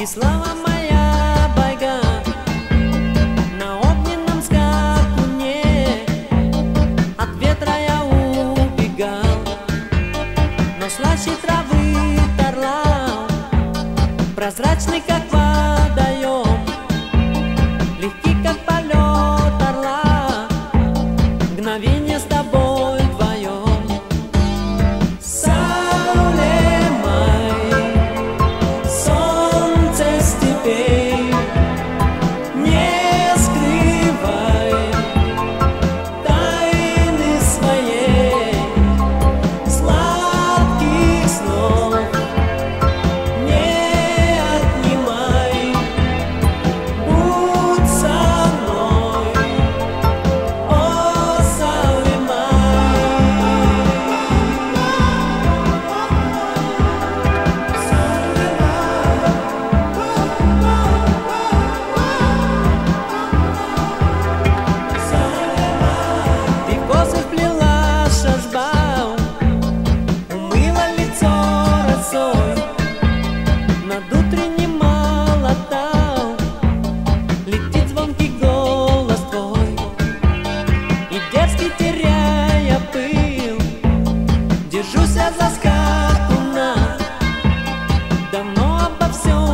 И слава моя байга на огненном скакуне. От ветра я убегал, но слаще травы торлал, прозрачный как водоем, легкий как полет орла, мгновение с тобой вдвоем. Сауле май, солнце степей, не скрывай тайны своей, сладких снов не отнимай, будь со мной, о Сауле ты в косы вплела шашбау, умыла лицо росой, над утренним молотом летит звонкий голос твой, и дерзкий теряя пыл, держусь я за скакуна, давно обо всем